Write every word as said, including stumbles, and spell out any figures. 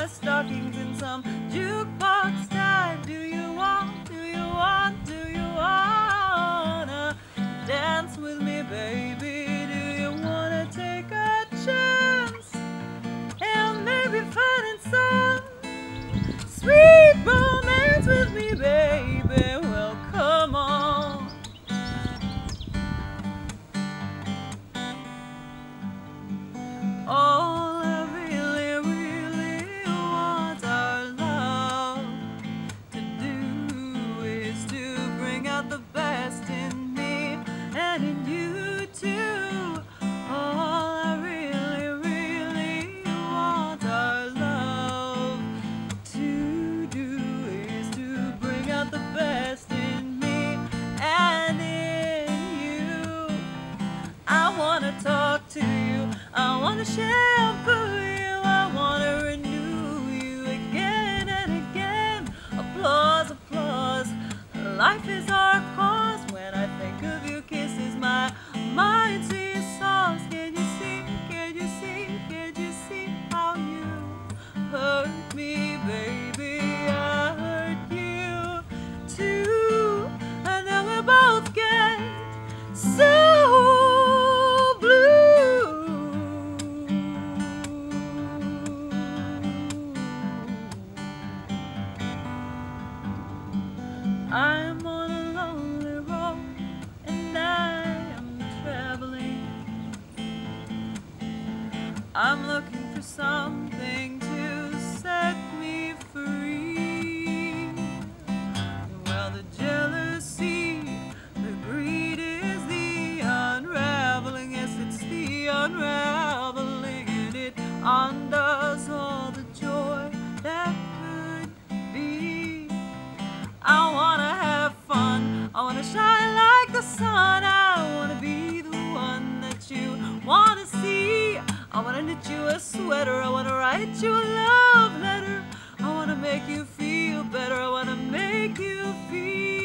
my stockings in some jukebox time. Do you want, do you want, do you wanna dance with me, baby? Do you wanna take a chance and maybe find some sweet romance with me, baby? Well, come on. All I really, really want our love to do is to bring out the best in me and in you too. All I really, really want our love to do is to bring out the best in me and in you. I wanna talk to you, I wanna shampoo you, I wanna renew you again and again. Applause, applause, life is our cause. When I think of your kisses, my mind sees songs. Can you see, can you see, can you see how you hurt me, baby? I hurt you too, and then we both get so blue. I'm on a lonely road and I am traveling. I'm looking for something to set me free. Well, the jealousy, the greed is the unraveling. Yes, it's the unraveling, and it undoes all the joy that could be. I wanna have fun, I wanna shine like the sun, I wanna be the one that you wanna see. I wanna knit you a sweater, I wanna write you a love letter, I wanna make you feel better, I wanna make you feel